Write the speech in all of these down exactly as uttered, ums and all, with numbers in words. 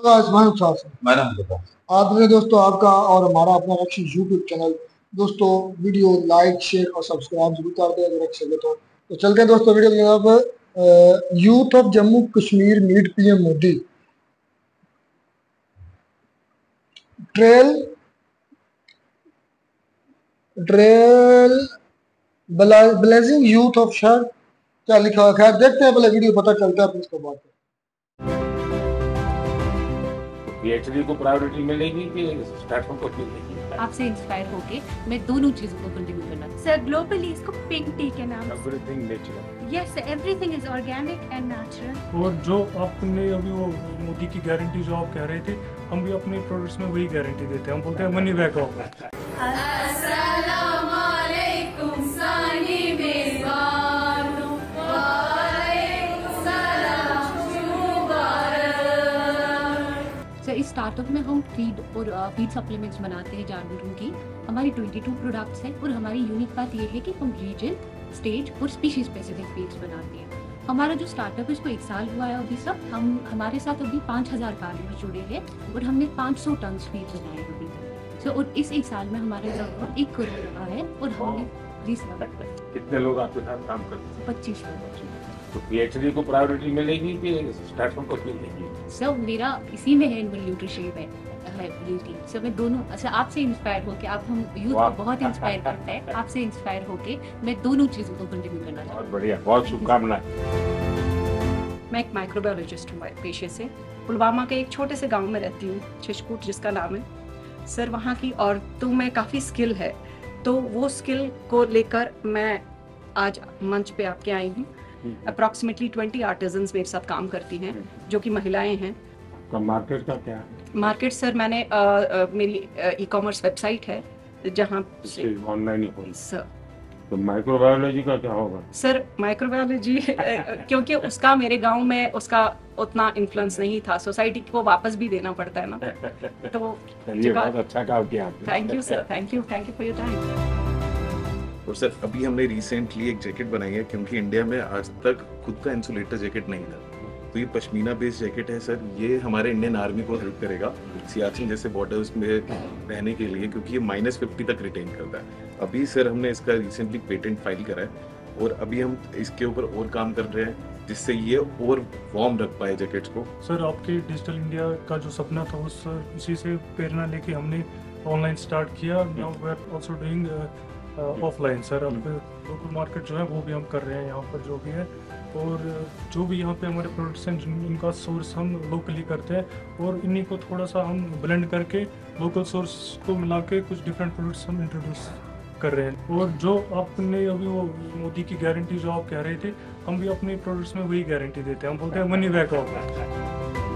आदरणीय दोस्तों, आपका और हमारा अपना रक्षी यूट्यूब चैनल। दोस्तों, वीडियो लाइक शेयर और सब्सक्राइब जरूर कर दें अगर अच्छे लगे तो। तो चलते हैं दोस्तों वीडियो की तरफ। Youth of Jammu Kashmir meet PM Modi. Trail trail blazing youth of शहर, क्या लिखा है? खैर देखते हैं, पहले वीडियो पता चलता है, फिर उसके बाद। पीएचडी को प्रायोरिटी मिलेगी कि स्टार्टअप को मिलेगी? आपसे इंस्पायर होके मैं दोनों चीजों को कंट्रीब्यूट करना। सर ग्लोबली इसको पिंक टी के नाम से। Everything natural. Yes, everything is organic and natural. और जो आपने अभी वो मोदी की गारंटी जो आप कह रहे थे, हम भी अपने प्रोडक्ट्स में वही गारंटी देते हैं। हम बोलते हैं मनी बैक ऑफर। सर इस स्टार्टअप में हम फीड और फीड सप्लीमेंट्स बनाते हैं जानवरों की। हमारी बाईस प्रोडक्ट्स हैं और हमारी यूनिक बात ये है कि हम रीजन, स्टेज और स्पीशीज स्पेसिफिक फीड्स बनाते हैं। हमारा जो स्टार्टअप है उसको एक साल हुआ है अभी। सब हम हमारे साथ अभी पाँच हज़ार फार्मर जुड़े हैं और हमने पाँच सौ टन फीड बनाए अभी। सो और इस एक साल में हमारे लगभग एक करोड़ रहा है और हमने बीस लाख। कितने लोग आपके साथ काम करते हैं? पच्चीस लोग। तो पीएचडी को प्रायोरिटी मिलेगी कि स्टार्टअप को मिलेगी? सर मेरा इसी में है न्यूट्रिशन में है ब्यूटी। सर मैं दोनों, अच्छा आपसे इंस्पायर होके, आप हम यूथ को बहुत इंस्पायर करते हैं, आपसे इंस्पायर होके मैं दोनों चीज़ों को कंटिन्यू करना चाहती हूँ। बहुत बढ़िया, बहुत शुभकामनाएं। मैं एक माइक्रोबायोलॉजिस्ट हूँ पेशे से। पुलवामा के एक छोटे से गांव में रहती हूँ, छिशकुट जिसका नाम है। सर वहाँ की औरतों में काफ़ी स्किल है, तो वो स्किल को लेकर मैं आज मंच पे आपके आई हूँ। अप्रॉक्सीमेटली ट्वेंटी आर्टिजन्स मेरे साथ काम करती हैं जो कि महिलाएं हैं। तो मार्केट का क्या है? मार्केट सर मैंने आ, आ, मेरी ई कॉमर्स वेबसाइट है जहाँ से ऑनलाइन ही हो। सर तो माइक्रोबायोलॉजी का क्या होगा? सर माइक्रोबायोलॉजी क्योंकि उसका मेरे गांव में उसका उतना इन्फ्लुएंस नहीं था, सोसाइटी को वापस भी देना पड़ता है ना। तो ये बहुत अच्छा काम किया आपने। Thank you sir, thank you thank you for your time. और सर अभी हमने रिसेंटली एक जैकेट बनाई है, क्योंकि इंडिया में आज तक खुद का इंसुलेटर जैकेट नहीं था। तो ये पश्मीना बेस्ड जैकेट है सर। ये हमारे इंडियन आर्मी को हेल्प करेगा सियाचिन जैसे बॉर्डर्स में रहने के लिए, क्योंकि ये माइनस फिफ्टी तक रिटेन करता है। अभी सर हमने इसका रिसेंटली पेटेंट फाइल करा है और अभी हम इसके ऊपर और काम कर रहे हैं जिससे ये और वार्म रख पाए जैकेट्स को। सर आपके डिजिटल इंडिया का जो सपना था उस उसी से प्रेरणा लेके हमने ऑनलाइन स्टार्ट किया। Now we are also doing offline. Sir अब लोकल मार्केट जो है वो भी हम कर रहे हैं यहाँ पर जो भी है, और जो भी यहाँ पे हमारे प्रोडक्ट्स हैं इनका सोर्स हम लोकली करते हैं और इन्हीं को थोड़ा सा हम ब्लेंड करके लोकल सोर्स को मिला के कुछ डिफरेंट प्रोडक्ट्स हम इंट्रोड्यूस कर रहे हैं। और जो आपने अभी वो मोदी की गारंटी जो आप कह रहे थे, हम भी अपने प्रोडक्ट्स में वही गारंटी देते हैं। हम बोलते हैं मनी बैक ऑफर।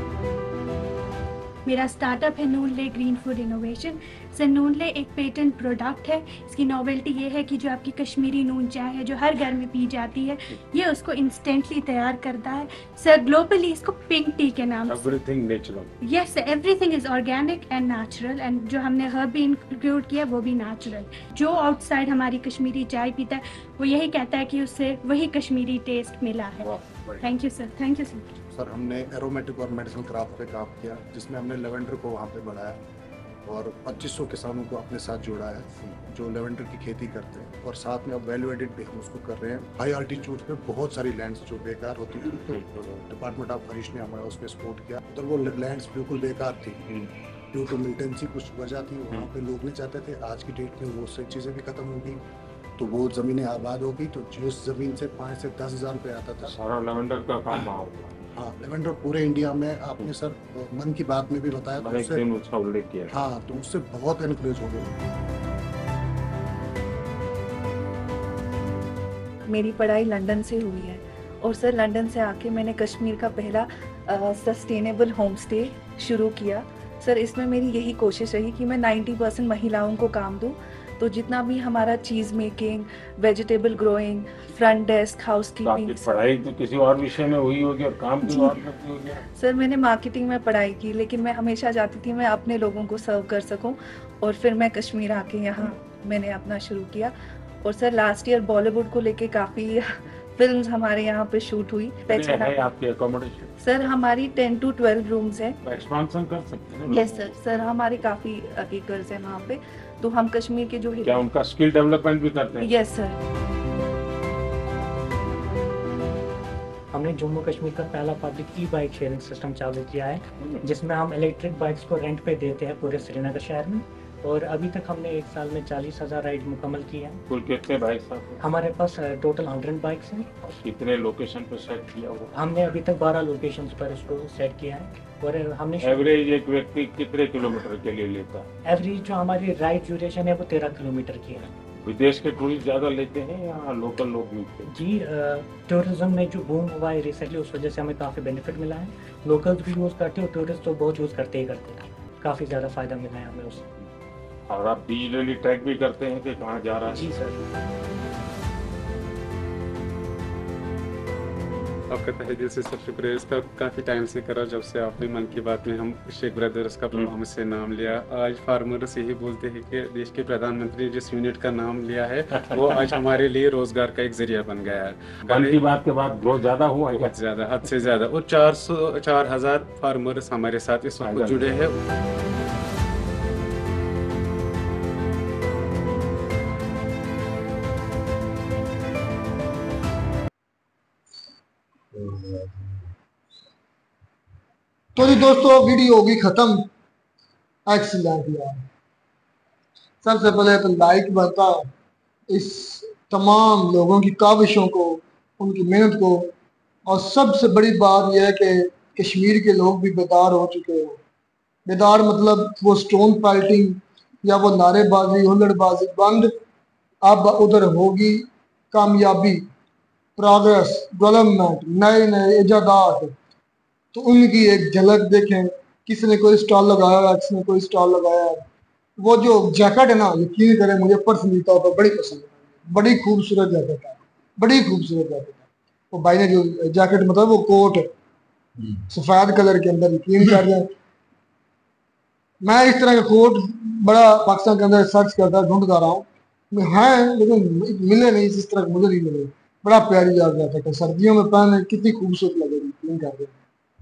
मेरा स्टार्टअप है Noonle green food innovation. Sir Noonle एक पेटेंट प्रोडक्ट है। इसकी नॉवेल्टी ये है कि जो आपकी कश्मीरी नून चाय है जो हर घर में पी जाती है, ये उसको इंस्टेंटली तैयार करता है। सर ग्लोबली इसको पिंक टी के नाम से। Everything natural. Yes, everything is organic and natural, and जो हमने हर्ब भी इंक्लूड किया वो भी नेचुरल। जो आउटसाइड हमारी कश्मीरी चाय पीता है वो यही कहता है कि उससे वही कश्मीरी टेस्ट मिला है। Thank you sir, thank you sir. Sir हमने एरोमेटिक और मेडिसिनल क्राफ्ट पे काम किया, जिसमें हमने लेवेंडर को वहाँ पे बढ़ाया और पच्चीस सौ किसानों को अपने साथ जोड़ा है जो लेवेंडर की खेती करते हैं। और साथ में अब वैल्यू एडिड भी हम उसको कर रहे हैं। हाई अल्टीट्यूड पे बहुत सारी लैंड्स जो बेकार होती थी, तो डिपार्टमेंट ऑफ फॉरेस्ट ने हमारा उसमें सपोर्ट किया। उधर वो लैंड्स बिल्कुल बेकार थी ड्यू टू मिलिटेंसी, कुछ वजह थी, वहाँ पे लोग नहीं चाहते थे। आज की डेट में वो सब चीज़ें भी खत्म हो गई, तो वो ज़मीनें आबाद हो गई। तो जिस ज़मीन से पाँच से दस हज़ार रुपये आता था, सारा लेवेंडर का काम वहाँ होगा। हाँ लेवेंडर पूरे इंडिया में, आपने सर मन की बात में भी बताया तो उससे उसका उल्लेख किया। हाँ, तो उससे बहुत एनकरेज हो गए। मेरी पढ़ाई लंदन से हुई है और सर लंदन से आके मैंने कश्मीर का पहला सस्टेनेबल होम स्टे शुरू किया। सर इसमें मेरी यही कोशिश रही कि मैं नब्बे परसेंट महिलाओं को काम दूं। तो जितना भी हमारा cheese making, vegetable growing, front desk, housekeeping. पढ़ाई तो किसी और विषय में हुई होगी और काम भी और करती होगी? सर मैंने मार्केटिंग में पढ़ाई की, लेकिन मैं हमेशा चाहती थी मैं अपने लोगों को सर्व कर सकूं, और फिर मैं कश्मीर आके यहाँ मैंने अपना शुरू किया। और सर लास्ट ईयर बॉलीवुड को लेके काफ़ी फिल्म्स हमारे यहाँ पे शूट हुई। कितने है आपके अकोमोडेशन? सर हमारी टेन टू ट्वेल्व रूम्स है। एक्सपांशन कर सकते हैं ना? यस सर, सर हमारे काफी एकर्स है वहाँ पे, तो हम कश्मीर के जो क्या उनका स्किल डेवलपमेंट भी करते हैं? Yes sir. हमने जम्मू कश्मीर का पहला public e bike sharing system चालू किया है, जिसमें हम इलेक्ट्रिक बाइक्स को रेंट पे देते हैं पूरे श्रीनगर शहर में, और अभी तक हमने एक साल में चालीस हजार राइड मुकम्मल की है। कुल कितने बाइक्स आपके? हमारे पास टोटल हंड्रेड बाइक्स हैं। कितने लोकेशन पे सेट किया हुआ? हमने अभी तक बारह लोकेशंस पर इसको सेट किया है, और हमने एवरेज एक व्यक्ति कितने किलोमीटर के लिए लेता है? एवरेज जो हमारी राइड ड्यूरेशन है वो तेरह किलोमीटर की है। विदेश के टूरिस्ट ज्यादा लेते हैं या लोकल लोग भी? जी, टूरिज्म में जो बूम हुआ है रिसेंटली, उस वजह से हमें काफ़ी बेनिफिट मिला है। लोकल्स भी यूज़ करते हैं और टूरिस्ट तो बहुत यूज़ करते ही करते हैं, काफ़ी ज़्यादा फ़ायदा मिला है हमें उससे। और आप डिजिटली ट्रैक भी करते हैं कि कहाँ जा रहा है? जी सर। आपका तहे दिल से सब शुक्रिया, इसका काफ़ी टाइम से करा जब से आपने मन की बात में हम शेख ब्रदर्स का प्रोग्राम से नाम लिया। आज फार्मर्स यही बोलते हैं कि देश के प्रधानमंत्री जिस यूनिट का नाम लिया है वो आज हमारे लिए रोजगार का एक जरिया बन गया है। मन की बात के बाद बहुत ज्यादा हुआ है, बहुत ज्यादा, हद से ज्यादा, और चार सौ चार हजार फार्मर्स हमारे साथ इस वक्त जुड़े हैं। तो जी दोस्तों वीडियो होगी खत्म। एक्सीलेंट यार, सबसे पहले तो लाइक बनता है इस तमाम लोगों की काविशों को, उनकी मेहनत को, और सबसे बड़ी बात यह है कि कश्मीर के लोग भी बेदार हो चुके हैं। बेदार मतलब वो स्टोन पेल्टिंग या वो नारेबाजी हुल्लड़बाजी बंद, अब उधर होगी कामयाबी, प्रोग्रेस, डेवलपमेंट, नए नए इजादात। तो उनकी एक झलक देखें, किसी ने कोई स्टॉल लगाया है, किसी ने कोई स्टॉल लगाया है। वो जो जैकेट है ना, यकीन करें मुझे पर्सनली तौर पर बड़ी पसंद है, बड़ी खूबसूरत जैकेट है, बड़ी खूबसूरत जैकेट है। वो भाई ने जो जैकेट मतलब वो कोट सफ़ेद कलर के अंदर, यकीन कर जाए मैं इस तरह का कोट बड़ा पाकिस्तान के अंदर सर्च करता ढूंढता रहा हूँ, है लेकिन मिले नहीं, इस तरह मुझे नहीं मिले। बड़ा प्यारी आ गया था, सर्दियों में पहने कितनी खूबसूरत लगेगी, यकीन कर जाए।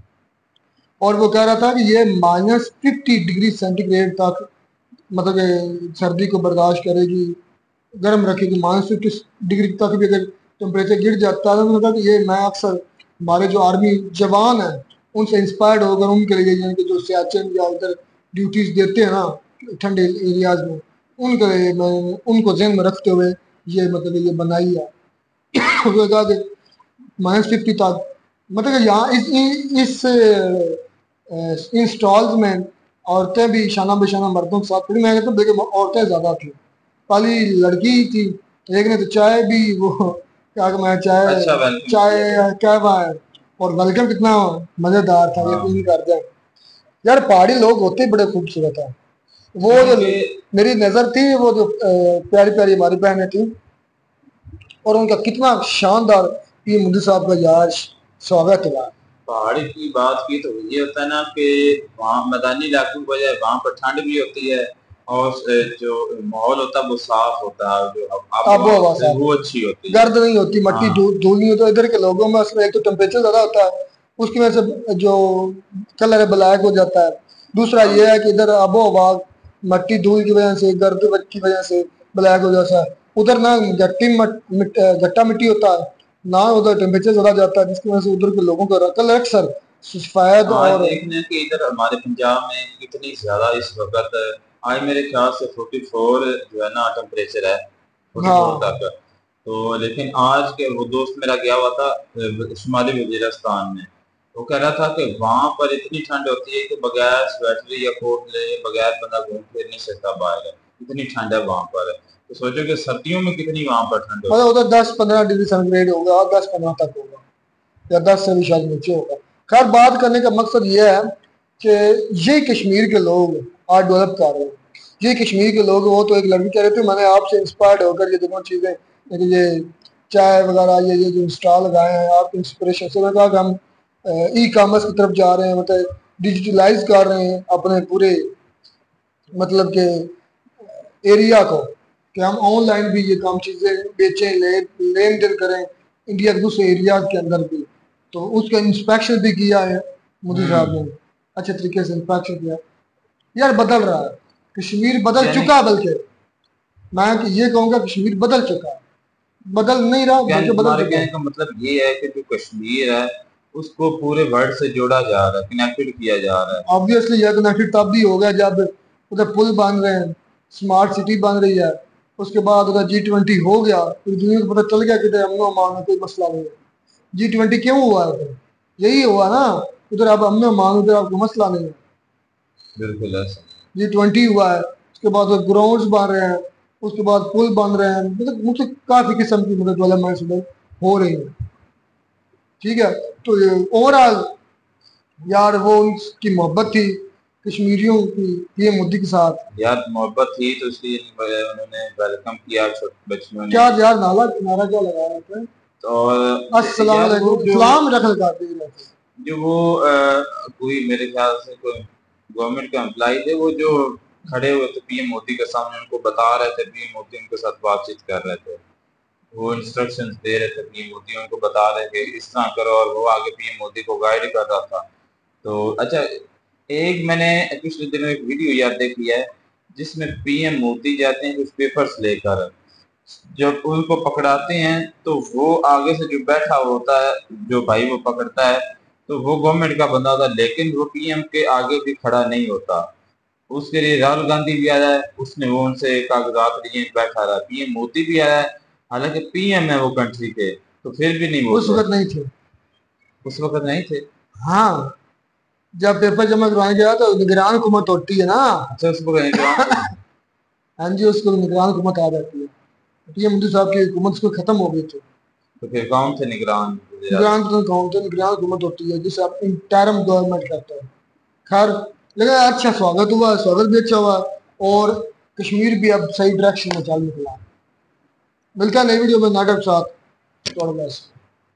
और वो कह रहा था कि ये माइनस फिफ्टी डिग्री सेंटीग्रेड तक मतलब सर्दी को बर्दाश्त करेगी, गर्म रखेगी। माइनस फिफ्टी डिग्री तक भी अगर टेम्परेचर गिर जाता है तो कि ये मैं अक्सर हमारे जो आर्मी जवान हैं उनसे इंस्पायर्ड होकर उनके लिए, यानी कि जो सियाचिन या उधर ड्यूटीज देते हैं ना ठंडे एरियाज में, उनके लिए मैं उनको जहन में रखते हुए ये मतलब ये बनाई है। उसने कहा कि माइनस फिफ्टी तक मतलब यहाँ इस इस इन स्टॉल्स में औरतें भी शाना बेशाना मर्दों के साथ, फिर मैं कहता हूँ देखिए औरतें ज़्यादा थी, पहली लड़की थी, एक ने तो चाय भी वो क्या मैं चाय अच्छा चाय क्या है, और वेलकम कितना मज़ेदार था, यकीन कर जाए यार। पहाड़ी लोग होते ही बड़े खूबसूरत है। वो जो मेरी नज़र थी वो जो प्यारी प्यारी हमारी बहनें थी, और उनका कितना शानदार ये मुंडी साहब का यार स्वागत हुआ। पहाड़ी की बात की तो ये होता है ना कि वहाँ मैदानी इलाकों की वजह वहाँ पर ठंड भी होती है और जो माहौल होता है वो साफ होता है, जो आबोहवा वो अच्छी होती है, गर्द नहीं होती, मट्टी धूल नहीं होती। इधर के लोगों में एक तो टेम्परेचर ज़्यादा होता है, उसकी वजह से जो कलर है ब्लैक हो जाता है। दूसरा ये है कि इधर आबोहवा मट्टी धूल की वजह से, गर्द की वजह से ब्लैक हो जाता है। उधर ना गट्टी गट्टा मिट्टी होता है ना, उधर टेम्परेचर ज़्यादा जाता है, जिसकी वजह से उधर के लोगों का कलर अक्सर सफेद। और देखने कि इधर हमारे पंजाब में कितनी ज्यादा इस वक्त आज मेरे ख्याल से फोर्टी फोर जो है ना टेम्परेचर है हाँ। तक तो, लेकिन आज के वो दोस्त मेरा गया हुआ था शुमाली वजीरिस्तान में, वो कह रहा था कि वहाँ पर इतनी ठंड होती है कि बगैर स्वेटर या कोट ले बगैर बंदा घूम फिर नहीं सकता बाहर, इतनी ठंड है वहाँ पर। तो सोचो कि सर्दियों में कितनी वहाँ पर ठंड होगी, मतलब उधर दस पंद्रह डिग्री सेंटीग्रेड होगा, दस पंद्रह तक होगा या दस से भी शायद नीचे होगा। खैर बात करने का मकसद ये है कि ये कश्मीर के लोग आज डेवलप कर रहे हैं, ये कश्मीर के लोग। वो तो एक लड़की कह रहे थे मैंने आपसे इंस्पायर्ड होकर ये दोनों चीज़ें, ये चाय वगैरह ये ये जो स्टॉल लगाए हैं आपकी इंस्पिरेशन से, कहा कि हम ई कॉमर्स की तरफ जा रहे हैं, मतलब डिजिटलाइज कर रहे हैं अपने पूरे मतलब के एरिया को, कि हम ऑनलाइन भी ये काम चीज़ें बेचें, ले लेन देन करें, इंडिया के दूसरे एरियाज के अंदर भी, तो उसका इंस्पेक्शन भी किया है मोदी साहब ने, अच्छे तरीके से इंस्पेक्शन किया। यार बदल रहा है कश्मीर, बदल चुका, बल्कि मैं ये कहूँगा कश्मीर बदल चुका है, बदल नहीं रहा बल्कि बदल चुका है। का मतलब ये है कि जो कश्मीर है उसको पूरे वर्ल्ड से जोड़ा जा रहा है, कनेक्टेड किया जा रहा है। ऑब्वियसली यह कनेक्टेड तब भी हो गया जब उधर पुल बन रहे हैं, स्मार्ट सिटी बन रही है, उसके बाद उधर जी ट्वेंटी हो गया, पूरी दुनिया को पता चल गया कि अमन अमान में कोई मसला नहीं है। जी ट्वेंटी क्यों हुआ है उधर? यही हुआ ना, उधर अब अमन अमान, उधर आपको मसला नहीं है। बिल्कुल ऐसा जी ट्वेंटी हुआ है, उसके बाद ग्राउंड्स बन रहे हैं, उसके बाद पुल बन रहे हैं, मतलब मुझसे काफी किस्म की मतलब डेवलपमेंट्स उधर हो रही है। ठीक है, तो ओवरऑल यार वो उनकी मोहब्बत थी कश्मीरियों की ये मोदी के साथ। यार मोहब्बत थी तो इसलिए उन्होंने वेलकम किया छोटे बच्चों ने। क्या यार नाला नारा क्या लगा रहे थे? और अस्सलाम वालेकुम, सलाम रख लगा दे जो वो आ, कोई मेरे ख्याल से कोई गवर्नमेंट के एम्प्लॉय थे, वो जो खड़े हुए थे पीएम मोदी के सामने, उनको बता रहे थे, पीएम मोदी उनके साथ बातचीत कर रहे थे, वो इंस्ट्रक्शंस दे रहे थे पीएम मोदी, उनको बता रहे थे इस तरह करो, और वो आगे पीएम मोदी को गाइड कर रहा था। तो अच्छा, एक मैंने पिछले दिनों एक वीडियो याद देखी है जिसमें पीएम मोदी जाते हैं कुछ पेपर्स लेकर, जब उनको पकड़ाते हैं तो वो आगे से जो बैठा होता है, जो भाई वो पकड़ता है, तो वो गवर्नमेंट का बंदा होता है, लेकिन वो पीएम के आगे भी खड़ा नहीं होता। उसके लिए राहुल गांधी भी आया है, उसने वो उनसे कागजात लिए बैठा रहा। पीएम मोदी भी आया है, हालांकि पीएम है वो कंट्री के, तो फिर भी नहीं, उस वक्त नहीं थे, उस वक्त नहीं थे। हाँ, जब पेपर जमा करवाने गया तो निगरान हुकूमत होती है ना। अच्छा, उसको हाँ जी, उसको निगरान हुकूमत आ जाती है। पीएम मोदी साहब की हुकूमत को खत्म हो गई थी, तो फिर कौन थे निगरान? निगरान तो कौन थे? निगरान हुकूमत होती है जिसे आप इंटरिम गवर्नमेंट कहते हैं। खैर, लेकिन अच्छा स्वागत हुआ, स्वागत भी अच्छा हुआ, और कश्मीर भी अब सही डायरेक्शन में चल निकला। मिलता है नई वीडियो में नाटक साथ।